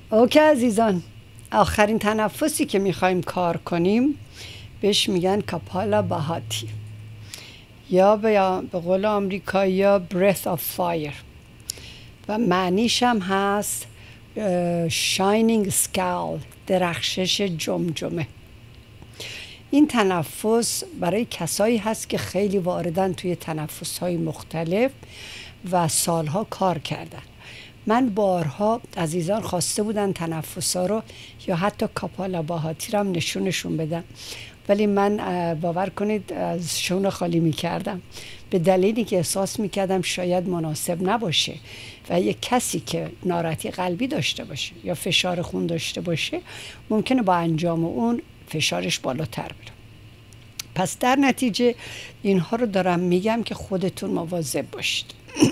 اوکی عزیزان، آخرین تنفسی که میخوایم کار کنیم بهش میگن کپالا باهاتی، یا به قول آمریکایی یا breath of fire، و معنیش هم هست shining skull، درخشش جمجمه. این تنفس برای کسایی هست که خیلی واردن توی تنفس‌های مختلف و سالها کار کردن. من بارها عزیزان خواسته بودن تنفس‌ها رو یا حتی کپالا باهاتی رو هم نشونشون بدم، ولی من باور کنید از شون خالی میکردم، به دلیلی که احساس میکردم شاید مناسب نباشه و یک کسی که ناراحتی قلبی داشته باشه یا فشار خون داشته باشه ممکنه با انجام اون فشارش بالاتر بره. پس در نتیجه اینها رو دارم میگم که خودتون مواظب باشید.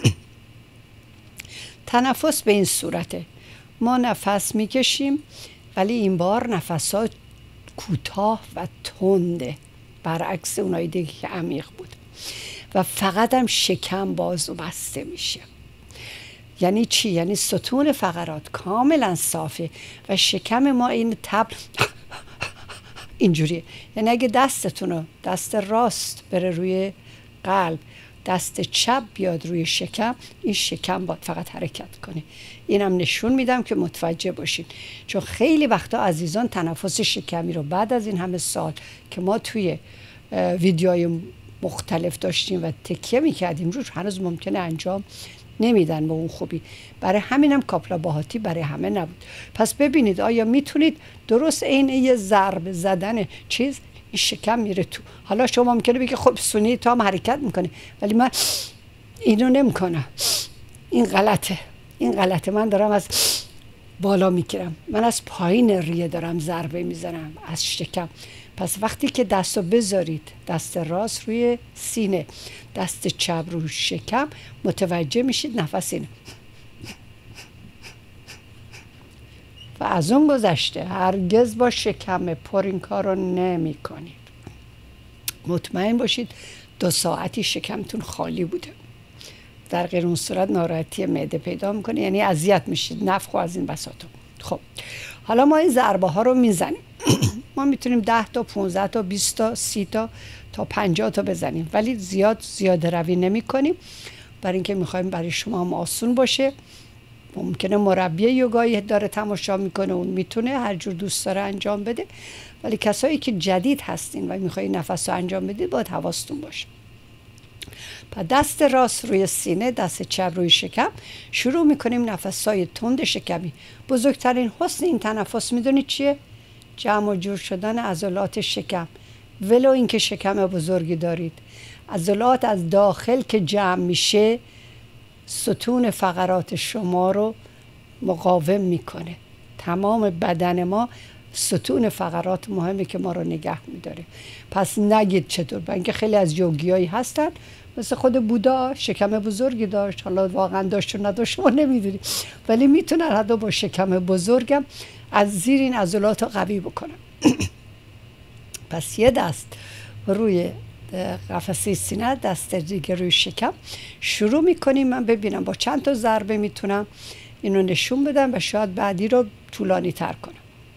تنفس به این صورته، ما نفس میکشیم ولی این بار نفسات کوتاه و تنده، برعکس اونایی دیگه که عمیق بود، و فقط هم شکم باز و بسته میشه. یعنی چی؟ یعنی ستون فقرات کاملا صافه و شکم ما این تبل اینجوریه. یعنی اگه دستتون، دست راست بره روی قلب، دست چپ بیاد روی شکم، این شکم باید فقط حرکت کنه. اینم نشون میدم که متوجه باشین، چون خیلی وقتا عزیزان تنفس شکمی رو بعد از این همه سال که ما توی ویدیوهای مختلف داشتیم و تکیه میکردیم روش هنوز ممکنه انجام نمیدن به اون خوبی. برای همینم کپالا باهاتی برای همه نبود. پس ببینید آیا میتونید درست عین یه ضرب زدن چیز این شکم میره تو. حالا شما ممکنه بگی خب سونی تو هم حرکت میکنه، ولی من اینو نمیکنم. این غلطه. من دارم از بالا میگیرم، من از پایین ریه دارم ضربه میزنم از شکم. پس وقتی که دستو بذارید، دست راست روی سینه، دست چپ روی شکم، متوجه میشید نفس اینه. و از اون گذشته هرگز با شکم پر این کار رو نمی کنید. مطمئن باشید 2 ساعتی شکمتون خالی بوده. در غیر اون صورت ناراحتی معده پیدا میکنه، یعنی اذیت میشید، نفخ و از این بساطا. خب حالا ما این ضربه ها رو میزنیم. ما میتونیم 10 تا 15 تا 20 تا 30 تا 50 تا بزنیم، ولی زیاده روی نمی کنیم، برای اینکه میخوایم برای شما هم آسون باشه. ممکنه مربی یوگایی داره تماشا میکنه، اون میتونه هر جور دوست داره انجام بده، ولی کسایی که جدید هستین و میخواین نفس رو انجام بدید باید حواستون باشه. پس دست راست روی سینه، دست چپ روی شکم، شروع میکنیم نفسای تند شکمی. بزرگترین حسن این تنفس میدونید چیه؟ جمع و جور شدن عضلات شکم. ولو اینکه شکم بزرگی دارید، عضلات از داخل که جمع میشه ستون فقرات شما رو مقاوم میکنه. تمام بدن ما ستون فقرات مهمه که ما رو نگه میداره. پس نگید چطور، برای اینکه خیلی از یوگیایی هستن مثل خود بودا شکم بزرگی داشت، حالا واقعا داشت و نداشت شما نمیدونی، ولی میتونن حتی با شکم بزرگم از زیر این عضلات رو قوی بکنن. پس یه دست روی قفسه سینه، دست دیگه روی شکم شروع میکنیم. من ببینم با چند تا ضربه میتونم اینو نشون بدم و شاید بعدی رو طولانی تر کنم.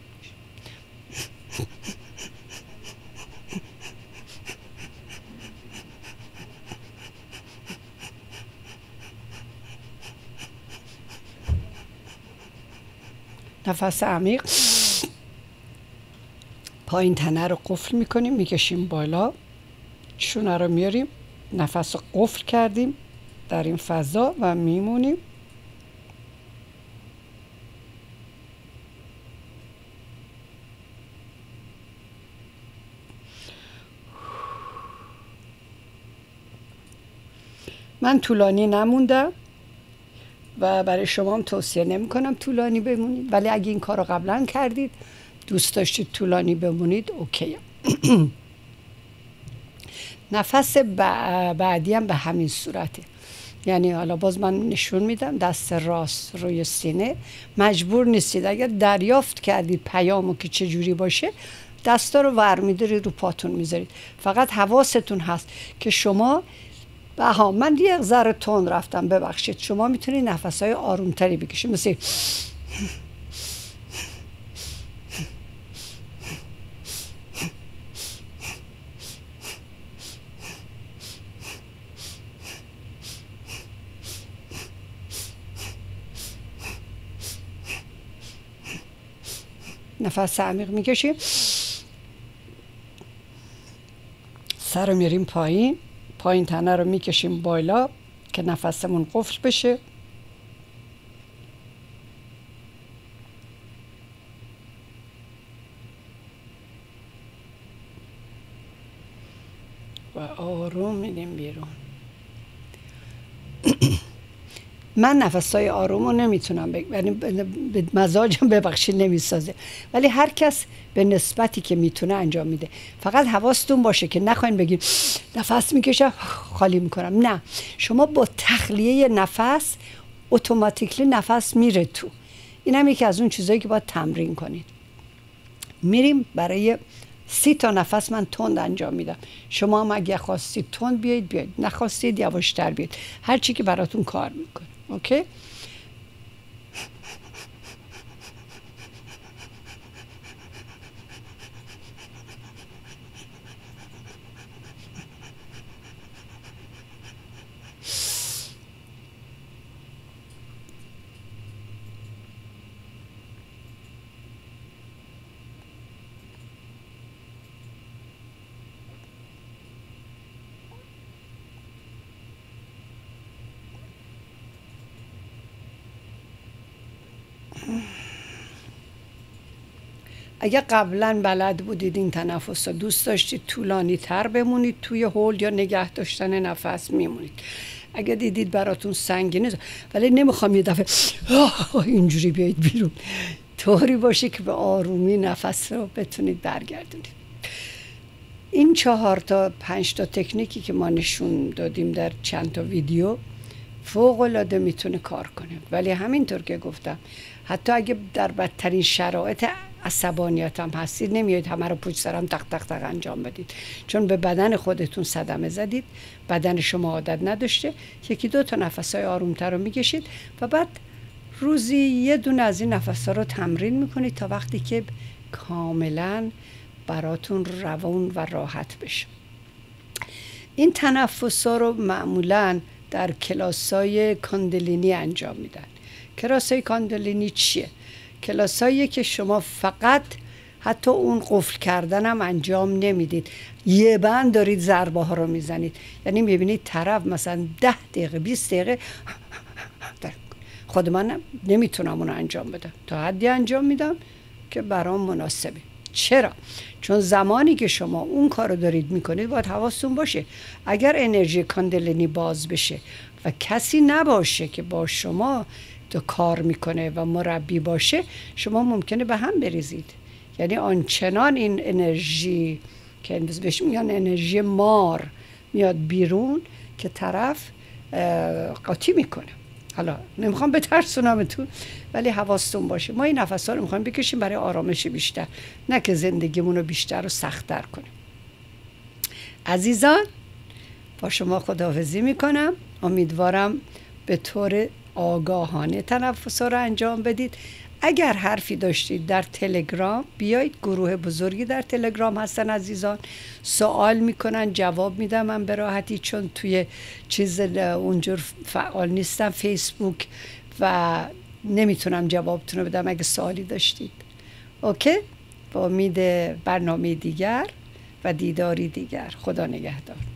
نفس عمیق، پایین تنه رو قفل میکنیم، میکشیم بالا، شونه رو میاریم، نفس رو قفل کردیم در این فضا و میمونیم. من طولانی نموندم و برای شما هم توصیه نمی کنم طولانی بمونید، ولی اگه این کار رو قبلا کردید دوست داشتید طولانی بمونید اوکی. نفس بعدی هم به همین صورته. یعنی حالا باز من نشون میدم، دست راست روی سینه، مجبور نیستید. اگر دریافت کردید پیامو که چجوری باشه دستا رو ور میدارید رو پاتون میذارید. فقط حواستون هست که شما من یه ذره تون رفتم، ببخشید. شما میتونید نفسهای آرومتری بکشید، مثل نفس عمیق میکشیم، سر رو میریم پایین، پایین تنه رو میکشیم بالا که نفسمون قفل بشه. و آروم میدیم بیرون. من نفسای آروم رو نمیتونم یعنی به مزاجم ببخشید نمیسازه، ولی هر کس به نسبتی که میتونه انجام میده. فقط حواستون باشه که نخواین بگین نفس میکشم خالی میکنم. نه، شما با تخلیه نفس اتوماتیکلی نفس میره تو. این هم یکی از اون چیزایی که باید تمرین کنید. میریم برای 30 تا نفس من تند انجام میدم. شما هم اگه خواستید تند بیاید، نخواستید یواشتر بیاید، هر چی که براتون کار میکنه. اوکی؟ اگه قبلا بلد بودید این تنفس رو دوست داشتید طولانی تر بمونید توی هول یا نگه داشتن نفس میمونید. اگه دیدید براتون سنگینه، ولی نمیخوام یه دفعه اینجوری بیایید بیرون، طوری باشه که به آرومی نفس رو بتونید برگردونید. این 4 تا 5 تا تکنیکی که ما نشون دادیم در چند تا ویدیو فوق‌العاده میتونه کار کنه. ولی همینطور که گفتم حتی اگه در بدترین شرایط عصبانیت هم هستید، نمیایید همه رو پشت سرم تق تق تق انجام بدید، چون به بدن خودتون صدمه زدید، بدن شما عادت نداشته. 1-2 تا نفس‌های آرومتر رو میکشید و بعد روزی 1 دونه از این نفس‌ها رو تمرین میکنید تا وقتی که کاملا براتون روان و راحت بشه. این تنفس‌ها رو معمولاً در کلاس‌های کاندلینی انجام میدن. کلاس‌های کاندلینی چیه؟ کلاس‌هایی که شما فقط حتی اون قفل کردن هم انجام نمیدید، یه بند دارید ضربه ها رو میزنید. یعنی میبینید طرف مثلا 10 دقیقه 20 دقیقه خود من نمیتونم اون انجام بدم، تا حدی انجام میدم که برام مناسبه. چرا؟ چون زمانی که شما اون کار رو دارید میکنید باید حواستون باشه اگر انرژی کاندلینی باز بشه و کسی نباشه که با شما تو کار میکنه و مربی باشه، شما ممکنه به هم بریزید. یعنی آنچنان این انرژی که بهش میگن انرژی مار میاد بیرون که طرف قاطی میکنه. حالا نمیخوام بترسونمتون، ولی حواستون باشه ما این نفس‌ها رو میخوایم بکشیم برای آرامش بیشتر، نه که زندگیمون رو بیشتر و سخت‌تر کنیم. عزیزان، با شما خداحافظی میکنم. امیدوارم به طور آگاهانه تنفس‌ها رو انجام بدید. اگر حرفی داشتید در تلگرام بیایید، گروه بزرگی در تلگرام هستن عزیزان، سوال میکنن جواب میدم من به راحتی، چون توی چیز اونجور فعال نیستم فیسبوک و نمیتونم جوابتون رو بدم اگه سوالی داشتید. اوکی؟ با امید برنامه دیگر و دیداری دیگر. خدا نگهدار.